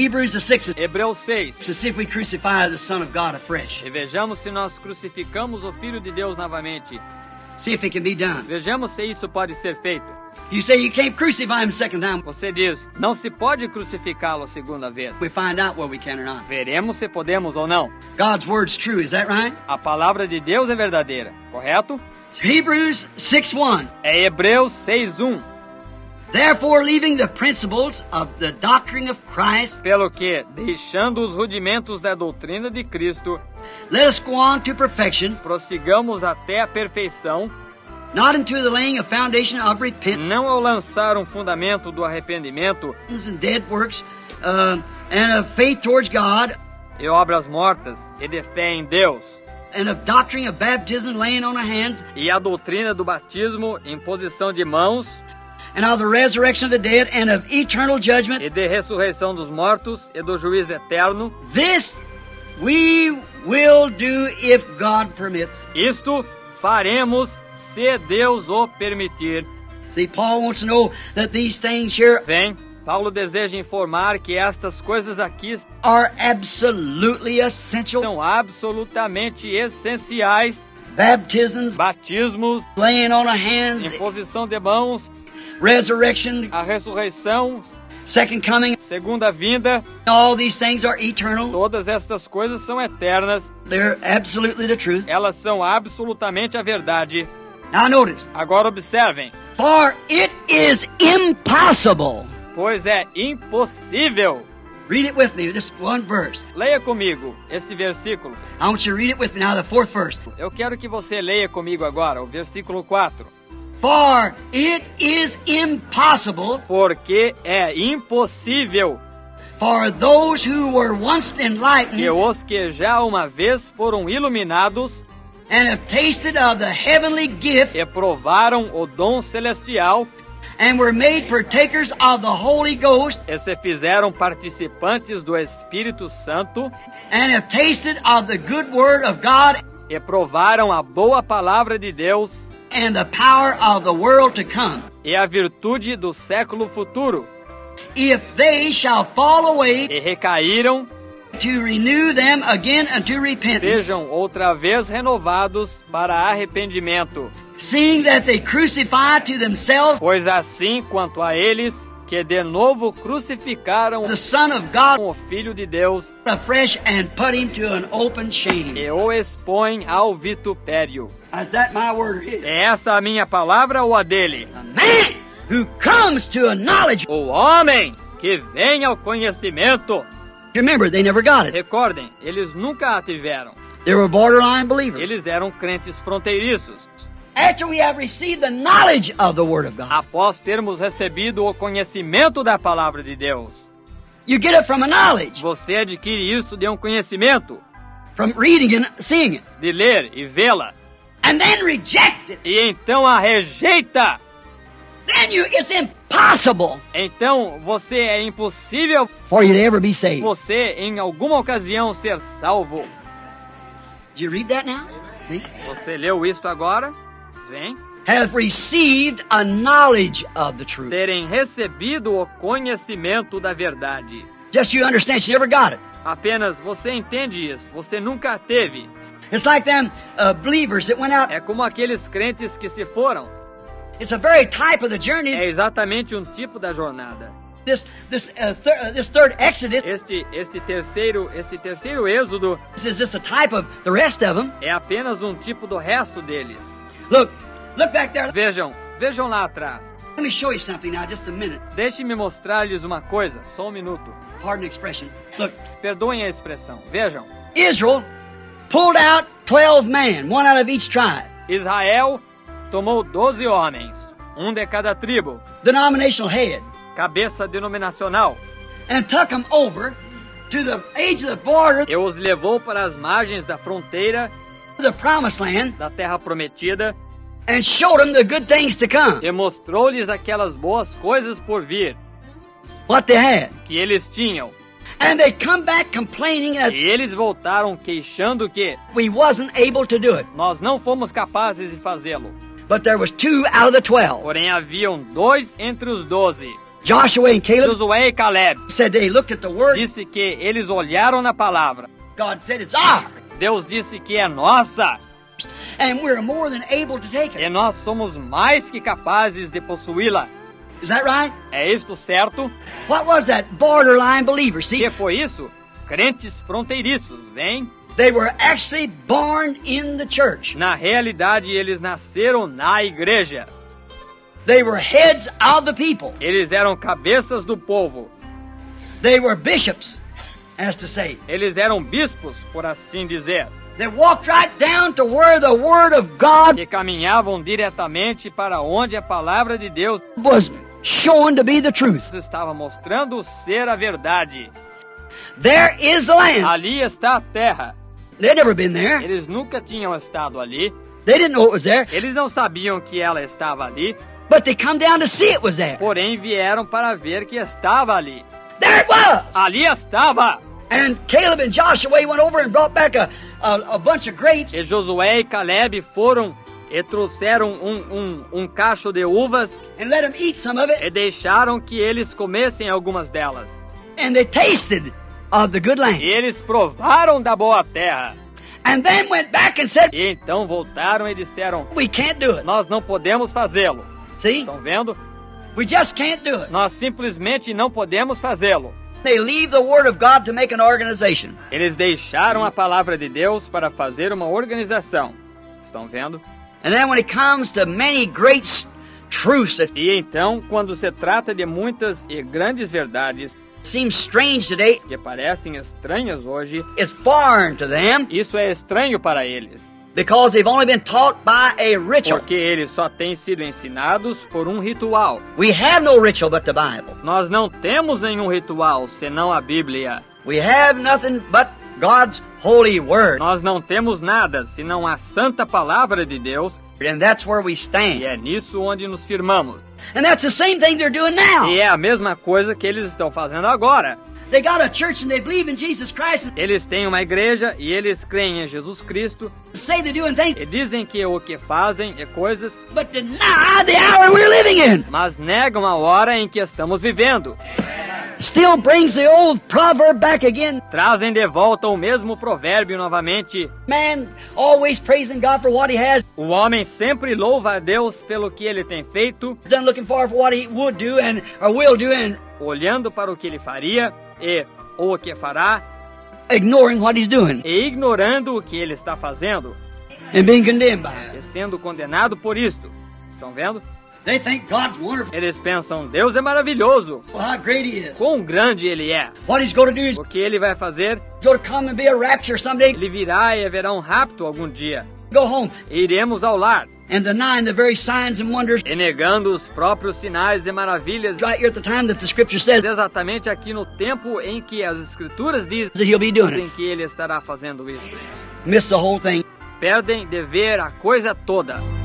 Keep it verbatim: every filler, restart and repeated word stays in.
Hebrews the sixth. Hebreus seis. To see if we crucify the Son of God afresh. E vejamos se nós crucificamos o Filho de Deus novamente. See if it can be done. Vejamos se isso pode ser feito. You say you can't crucify him second time. Você diz, não se pode crucificá-lo a segunda vez. We find out whether we can or not. Veremos se podemos ou não. God's word's true, is that right? A palavra de Deus é verdadeira, correto? Hebrews six one. É Hebreus seis um. Therefore, leaving the principles of the doctrine of Christ, pelo que, deixando os rudimentos da doutrina de Cristo, let us go on to perfection, prossigamos até a perfeição, not into the laying of foundation of repentance, não ao lançar um fundamento do arrependimento and dead works, uh, and of faith towards God, e obras mortas, e de fé em Deus, and of doctrine of baptism laying on the hands, e a doutrina do batismo, imposição de mãos, and of the resurrection of the dead, and of eternal judgment, e de ressurreição dos mortos, e do juízo eterno. This we will do if God permits. Isto faremos se Deus o permitir. See, Paul wants to know that these things here Vem, Paulo deseja informar que estas coisas aqui are absolutely essential. São absolutamente essenciais. Baptisms, batismos, laying on of hands, imposição de mãos, resurrection, a ressurreição, second coming, segunda vinda. All these things are eternal. Todas estas coisas são eternas. They're absolutely the truth. Elas são absolutamente a verdade. Now notice. Agora observem. For it is impossible. Pois é impossível. Read it with me, this one verse. Leia comigo este versículo. I want you to read it with me now, the fourth verse. Eu quero que você leia comigo agora o versículo quatro. For it is impossible. Porque é impossível. For those who were once enlightened. Que os que já uma vez foram iluminados. And have tasted of the heavenly gift. E provaram o dom celestial. And were made partakers of the Holy Ghost. E se fizeram participantes do Espírito Santo. And have tasted of the good word of God. E provaram a boa palavra de Deus. And the power of the world to come. E a virtude do século futuro. If they shall fall away. E recaíram. To renew them again unto repentance. Sejam outra vez renovados para arrependimento. Seeing that they crucify to themselves. Pois assim quanto a eles que de novo crucificaram the Son of God, o Filho de Deus, afresh and put him to an open shame. E o expõem ao vitupério. Is that my word? É essa a minha palavra ou a dele? A man who comes to a knowledge. O homem que vem ao conhecimento. Remember, they never got it. Recordem, eles nunca a tiveram. They were borderline believers. Eles eram crentes fronteiriços. After we have received the knowledge of the Word of God. Após termos recebido o conhecimento da palavra de Deus. You get it from a knowledge. Você adquire isso de um conhecimento. From reading and seeing it. De ler e vê-la. And then reject it. E então a rejeita. Then you, it's impossible. Então você é impossível for you to ever be saved. Você em alguma ocasião ser salvo. Did you read that now? See? Você leu isto agora? Vem. Have received a knowledge of the truth. Terem recebido o conhecimento da verdade. Just you understand, she never got it. Apenas você entende isso. Você nunca teve. It's like them uh, believers that went out. É como aqueles crentes que se foram. It's a very type of the journey. É exatamente um tipo da jornada. This this uh, thir uh, this third Exodus. Este este terceiro este terceiro êxodo. This is just a type of the rest of them. É apenas um tipo do resto deles. Look, look back there. Vejam, vejam lá atrás. Let me show you something now, just a minute. Deixe-me mostrar-lhes uma coisa, só um minuto. Pardon the expression. Look. Perdoem a expressão. Vejam. Israel pulled out twelve men, one out of each tribe. Israel tomou doze homens, um de cada tribo. Denominational head. Cabeça denominacional. And took them over to the edge of the border. E os levou para as margens da fronteira. The promised land. Da terra prometida. And showed them the good things to come. E mostrou-lhes aquelas boas coisas por vir. What they had. Que eles tinham. And they come back complaining that e eles voltaram queixando que we wasn't able to do it. Nós não fomos capazes de fazê-lo. But there was two out of the twelve. Porém haviam dois entre os doze. Joshua and Caleb Josué e Caleb said they looked at the word. disse que eles olharam na palavra. God said it's ours. Deus disse que é nossa. And we're more than able to take E it. nós somos mais que capazes de possuí-la. Is that right? É isto certo? What was that? Borderline believers. O See, que foi isso? Crentes fronteiriços, vem? they were actually born in the church. Na realidade, eles nasceram na igreja. They were heads of the people. Eles eram cabeças do povo. They were bishops, as to say. Eles eram bispos, por assim dizer, They walked right down to where the Word of God que caminhavam diretamente para onde a palavra de Deus was shown to be the truth. estava mostrando ser a verdade. There is the land. Ali está a terra. They'd never been there. Eles nunca tinham estado ali. They didn't know it was there, Eles não sabiam que ela estava ali, but they come down to see it was there. porém vieram para ver que estava ali. There it was. Ali estava! And Caleb and Joshua went over and brought back a, a, a bunch of grapes. E Josué e Caleb foram e trouxeram um, um, um cacho de uvas And let them eat some of it. e deixaram que eles comessem algumas delas. And they tasted of the good E land. eles provaram da boa terra. And then went back and said, E então voltaram e disseram: we can't do it. nós não podemos fazê-lo. See? Estão vendo? We just can't do it. Nós simplesmente não podemos fazê-lo. They leave the Word of God to make an organization. Eles deixaram a palavra de Deus para fazer uma organização. Estão vendo? And then when it comes to many great s- truths that E então, quando se trata de muitas e grandes verdades seem strange today, que parecem estranhas hoje, it's foreign to them isso é estranho para eles, because they've only been taught by a ritual. porque eles só têm sido ensinados por um ritual. We have no ritual but the Bible. Nós não temos nenhum ritual senão a Bíblia. We have nothing but God's holy Word. Nós não temos nada senão a santa palavra de Deus, And that's where we e stand. é nisso onde nos firmamos. And that's the same thing they're doing now. E é a mesma coisa que eles estão fazendo agora. They got a church and they believe in Jesus Christ and Eles têm uma igreja e eles creem em Jesus Cristo say they're doing things, e dizem que o que fazem é coisas, but deny the hour we're living in. mas negam a hora em que estamos vivendo. Still brings the old proverb back again. Trazem de volta o mesmo provérbio novamente. Man always praising God for what he has O homem sempre louva a Deus pelo que ele tem feito, done, looking forward for what he would do and or will do, and olhando para o que ele faria e ou o que fará, ignoring what he's doing e ignorando o que ele está fazendo and being condemned by it. e sendo condenado por isto. Estão vendo? They think God's wonderful. Eles pensam, Deus é maravilhoso, Well, how great he is. quão grande ele é. What he's going to do is O que ele vai fazer? going to come and be a rapture someday. Ele virá e haverá um rapto algum dia. Go home E iremos ao lar, and denying the very signs and wonders e negando os próprios sinais e maravilhas, right here at the time that the Scripture says exatamente aqui no tempo em que as Escrituras dizem that he'll be doing it. que ele estará fazendo isso. Miss the whole thing. Perdem de ver a coisa toda.